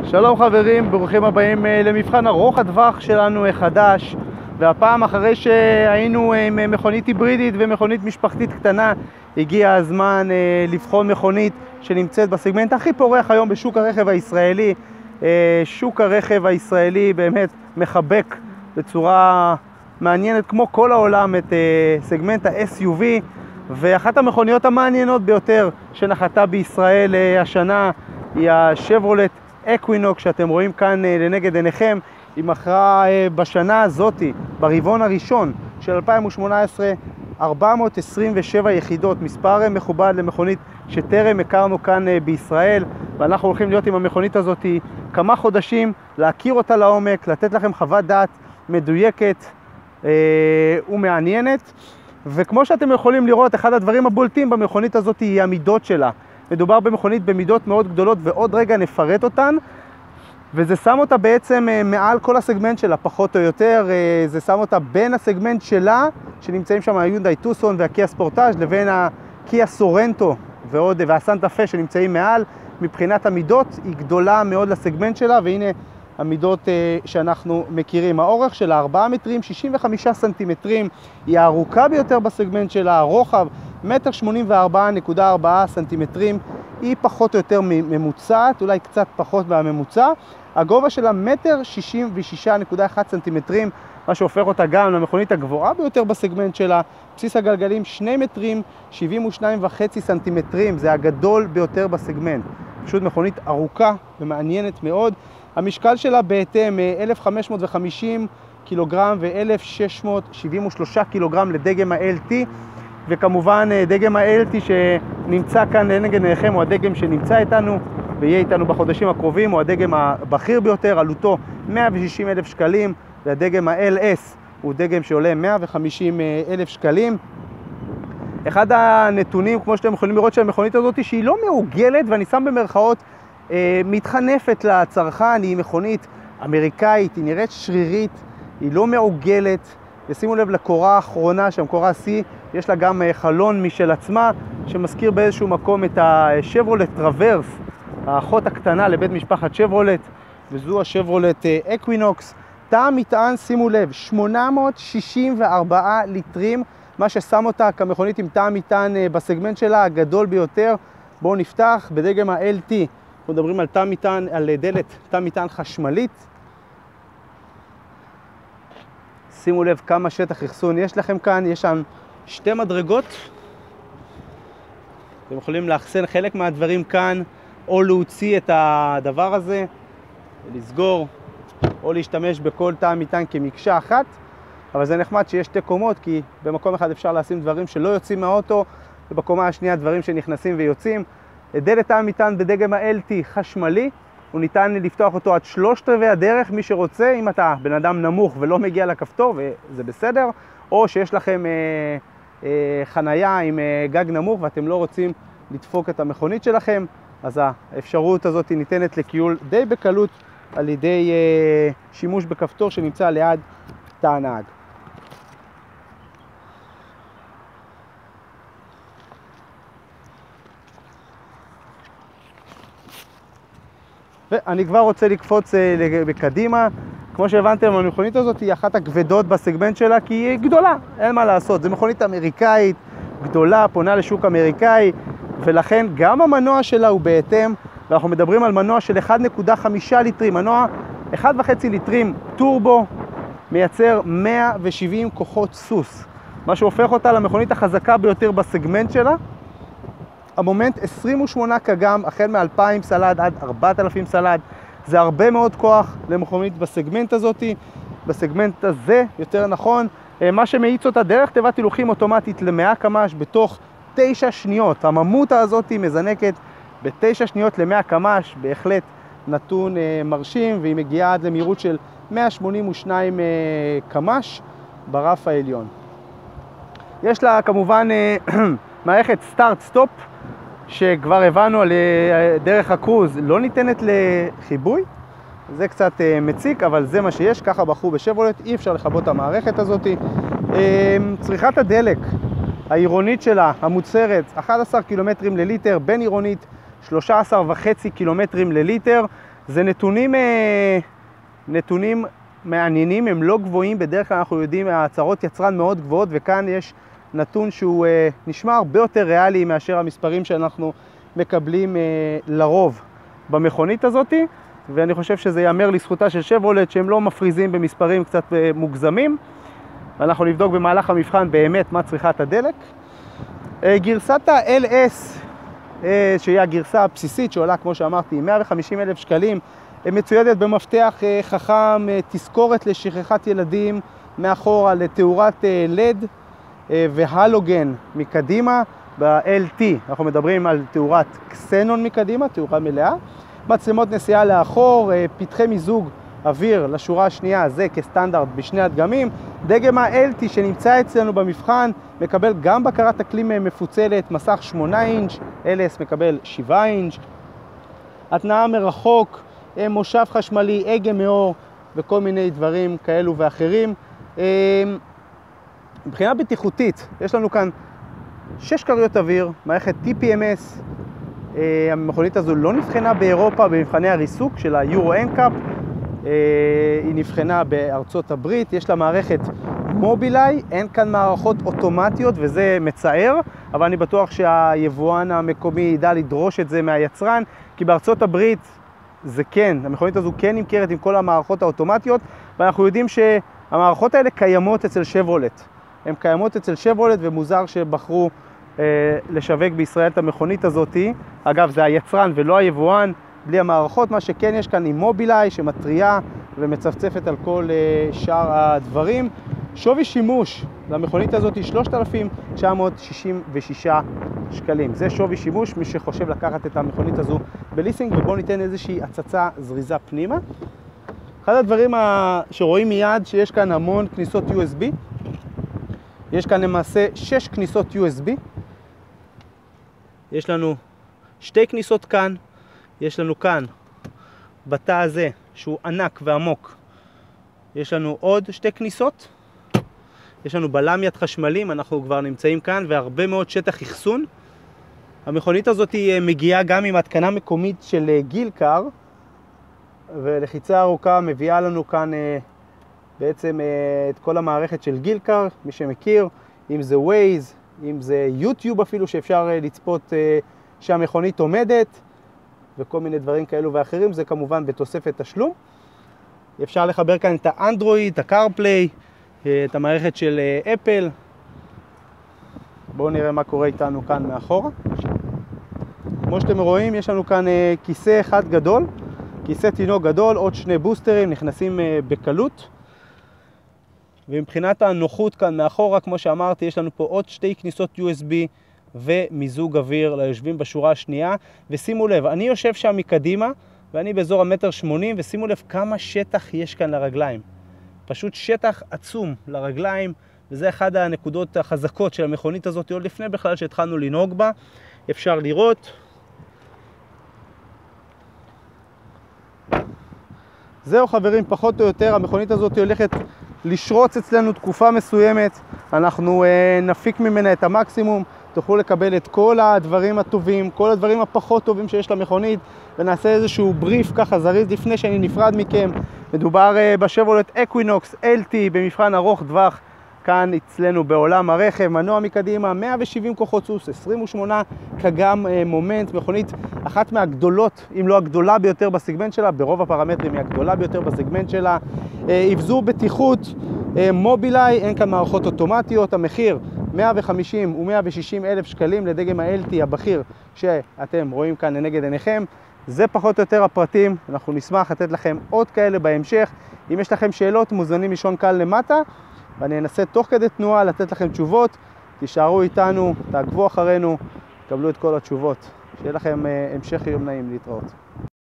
שלום חברים, ברוכים הבאים למבחן ארוך הטווח שלנו חדש, והפעם אחרי שהיינו עם מכונית היברידית ומכונית משפחתית קטנה, הגיע הזמן לבחון מכונית שנמצאת בסגמנט הכי פורח היום בשוק הרכב הישראלי. שוק הרכב הישראלי באמת מחבק בצורה מעניינת כמו כל העולם את סגמנט ה-SUV, ואחת המכוניות המעניינות ביותר שנחתה בישראל השנה היא השברולט אקווינוקס שאתם רואים כאן לנגד עיניכם. היא מכרה בשנה הזאת, ברבעון הראשון של 2018, 427 יחידות, מספר מכובד למכונית שטרם הכרנו כאן בישראל, ואנחנו הולכים להיות עם המכונית הזאת כמה חודשים, להכיר אותה לעומק, לתת לכם חוות דעת מדויקת ומעניינת. וכמו שאתם יכולים לראות, אחד הדברים הבולטים במכונית הזאת היא המידות שלה. מדובר במכונית במידות מאוד גדולות, ועוד רגע נפרט אותן, וזה שם אותה בעצם מעל כל הסגמנט שלה, פחות או יותר. זה שם אותה בין הסגמנט שלה, שנמצאים שם היונדאי טוסון והקיה ספורטאז', לבין הקיה סורנטו והסנטה פה שנמצאים מעל. מבחינת המידות היא גדולה מאוד לסגמנט שלה, והנה המידות שאנחנו מכירים. האורך שלה 4 מטרים 65 סנטימטרים, היא הארוכה ביותר בסגמנט שלה. הרוחב 1.84 סנטימטרים, היא פחות או יותר ממוצעת, אולי קצת פחות מהממוצע. הגובה שלה 1.66 סנטימטרים, מה שהופך אותה גם למכונית הגבוהה ביותר בסגמנט שלה. בסיס הגלגלים 2 מטרים 72.5 סנטימטרים, זה הגדול ביותר בסגמנט. פשוט מכונית ארוכה ומעניינת מאוד. המשקל שלה בהתאם 1,550 קילוגרם ו-1,673 קילוגרם לדגם ה-LT, וכמובן דגם ה-LT שנמצא כאן לנגד עיניכם הוא הדגם שנמצא איתנו ויהיה איתנו בחודשים הקרובים, הוא הדגם הבכיר ביותר, עלותו 160,000 שקלים, והדגם ה-LS הוא דגם שעולה 150,000 שקלים. אחד הנתונים, כמו שאתם יכולים לראות, של המכונית הזאת, שהיא לא מעוגלת, ואני שם במרכאות, מתחנפת לצרכן. היא מכונית אמריקאית, היא נראית שרירית, היא לא מעוגלת. ושימו לב לקורה האחרונה, שם קורה C, יש לה גם חלון משל עצמה, שמזכיר באיזשהו מקום את השברולט טרוורס, האחות הקטנה לבית משפחת שברולט, וזו השברולט אקווינוקס. תא המטען, שימו לב, 864 ליטרים, מה ששם אותה כמכונית עם תא המטען בסגמנט שלה הגדול ביותר. בואו נפתח בדגם ה-LT. אנחנו מדברים על תא מטען, על דלת תא מטען חשמלית. שימו לב כמה שטח אחסון יש לכם כאן. יש שם 2 מדרגות. אתם יכולים לאחסן חלק מהדברים כאן, או להוציא את הדבר הזה, לסגור, או להשתמש בכל תא מטען כמקשה אחת. אבל זה נחמד שיש 2 קומות, כי במקום אחד אפשר לשים דברים שלא יוצאים מהאוטו, ובקומה השנייה דברים שנכנסים ויוצאים. דלת תא המטען בדגם ה-LT חשמלי, הוא ניתן לפתוח אותו עד 3/4 הדרך, מי שרוצה. אם אתה בן אדם נמוך ולא מגיע לכפתור, וזה בסדר, או שיש לכם חנייה עם גג נמוך ואתם לא רוצים לדפוק את המכונית שלכם, אז האפשרות הזאת ניתנת לקיול די בקלות על ידי שימוש בכפתור שנמצא ליד תא הנהג. ואני כבר רוצה לקפוץ בקדימה. כמו שהבנתם, המכונית הזאת היא אחת הכבדות בסגמנט שלה, כי היא גדולה, אין מה לעשות. זו מכונית אמריקאית גדולה, פונה לשוק אמריקאי, ולכן גם המנוע שלה הוא בהתאם. ואנחנו מדברים על מנוע של 1.5 ליטרים, מנוע 1.5 ליטרים טורבו, מייצר 170 כוחות סוס, מה שהופך אותה למכונית החזקה ביותר בסגמנט שלה. המומנט 28 קגם, החל מ-2,000 סלד עד 4,000 סלד. זה הרבה מאוד כוח למכונית בסגמנט הזאת, בסגמנט הזה יותר נכון. מה שמאיץ אותה דרך תיבת הילוכים אוטומטית ל-100 קמ"ש בתוך 9 שניות. הממוטה הזאת מזנקת ב-9 שניות ל-100 קמ"ש, בהחלט נתון מרשים, והיא מגיעה עד למהירות של 182 קמ"ש ברף העליון. יש לה כמובן מערכת סטארט-סטופ, שכבר הבנו על דרך הקרוז לא ניתנת לחיבוי. זה קצת מציק, אבל זה מה שיש, ככה בחרו בשברולט, אי אפשר לכבות את המערכת הזאת. צריכת הדלק העירונית שלה, המוצהרת, 11 קילומטרים לליטר, בין עירונית 13.5 קילומטרים לליטר. זה נתונים מעניינים, הם לא גבוהים, בדרך כלל אנחנו יודעים, ההצהרות יצרן מאוד גבוהות, וכאן יש נתון שהוא נשמע הרבה יותר ריאלי מאשר המספרים שאנחנו מקבלים לרוב במכונית הזאת, ואני חושב שזה יאמר לזכותה של שברולט שהם לא מפריזים במספרים קצת מוגזמים. ואנחנו נבדוק במהלך המבחן באמת מה צריכת הדלק. גרסת ה-LS, שהיא הגרסה הבסיסית שעולה, כמו שאמרתי, 150,000 שקלים, מצוידת במפתח חכם, תזכורת לשכחת ילדים מאחורה, לתאורת LED והלוגן מקדימה. ב-LT אנחנו מדברים על תאורת קסנון מקדימה, תאורה מלאה. מצלמות נסיעה לאחור, פתחי מיזוג אוויר לשורה השנייה, זה כסטנדרט בשני הדגמים. דגם ה-LT שנמצא אצלנו במבחן מקבל גם בקרת אקלים מפוצלת, מסך 8 אינץ', LS מקבל 7 אינץ', התנעה מרחוק, מושב חשמלי, הגה מאור וכל מיני דברים כאלו ואחרים. מבחינה בטיחותית, יש לנו כאן 6 כריות אוויר, מערכת TPMS. המכונית הזו לא נבחנה באירופה במבחני הריסוק של היורו NCAP, היא נבחנה בארצות הברית, יש לה מערכת מובילאיי, אין כאן מערכות אוטומטיות וזה מצער, אבל אני בטוח שהיבואן המקומי ידע לדרוש את זה מהיצרן, כי בארצות הברית זה כן, המכונית הזו כן נמכרת עם כל המערכות האוטומטיות, ואנחנו יודעים שהמערכות האלה קיימות אצל שברולט. הן קיימות אצל שברולט, ומוזר שבחרו לשווק בישראל את המכונית הזאת. אגב, זה היצרן ולא היבואן, בלי המערכות. מה שכן יש כאן היא מובילאיי שמטריה ומצפצפת על כל שאר הדברים. שווי שימוש למכונית הזאת 3,966 שקלים. זה שווי שימוש, מי שחושב לקחת את המכונית הזו בליסינג. ובואו ניתן איזושהי הצצה זריזה פנימה. אחד הדברים שרואים מיד שיש כאן המון כניסות USB. יש כאן למעשה 6 כניסות USB. יש לנו 2 כניסות כאן. יש לנו כאן, בתא הזה, שהוא ענק ועמוק, יש לנו עוד 2 כניסות. יש לנו בלם יד חשמלים, אנחנו כבר נמצאים כאן, והרבה מאוד שטח אחסון. המכונית הזאת היא מגיעה גם עם התקנה מקומית של גילקר, ולחיצה ארוכה מביאה לנו כאן בעצם את כל המערכת של גילקר, מי שמכיר, אם זה ווייז, אם זה יוטיוב אפילו, שאפשר לצפות שהמכונית עומדת, וכל מיני דברים כאלו ואחרים. זה כמובן בתוספת תשלום. אפשר לחבר כאן את האנדרואיד, את הקארפליי, את המערכת של אפל. בואו נראה מה קורה איתנו כאן מאחורה. כמו שאתם רואים, יש לנו כאן כיסא אחד גדול, כיסא תינוק גדול, עוד 2 בוסטרים נכנסים בקלות. ומבחינת הנוחות כאן מאחורה, כמו שאמרתי, יש לנו פה עוד 2 כניסות USB ומיזוג אוויר ליושבים בשורה השנייה. ושימו לב, אני יושב שם מקדימה ואני באזור 1.80 מטר, ושימו לב כמה שטח יש כאן לרגליים. פשוט שטח עצום לרגליים, וזה אחד הנקודות החזקות של המכונית הזאת עוד לפני בכלל שהתחלנו לנהוג בה. אפשר לראות. זהו חברים, פחות או יותר, המכונית הזאת הולכת לשרוץ אצלנו תקופה מסוימת. אנחנו נפיק ממנה את המקסימום. תוכלו לקבל את כל הדברים הטובים, כל הדברים הפחות טובים שיש למכונית, ונעשה איזשהו בריף ככה זריז לפני שאני נפרד מכם. מדובר בשברולט אקווינוקס LT במבחן ארוך טווח, כאן אצלנו בעולם הרכב. מנוע מקדימה, 170 כוחות סוס, 28 קגם מומנט, מכונית אחת מהגדולות, אם לא הגדולה ביותר בסגמנט שלה, ברוב הפרמטרים היא הגדולה ביותר בסגמנט שלה. אבזור בטיחות, מובילאיי, אין כאן מערכות אוטומטיות. המחיר 150 ו-160 אלף שקלים לדגם ה-LT הבכיר שאתם רואים כאן לנגד עיניכם. זה פחות או יותר הפרטים, אנחנו נשמח לתת לכם עוד כאלה בהמשך. אם יש לכם שאלות, מוזמנים לישון כאן למטה, ואני אנסה תוך כדי תנועה לתת לכם תשובות. תישארו איתנו, תעקבו אחרינו, תקבלו את כל התשובות. שיהיה לכם המשך יום נעים, להתראות.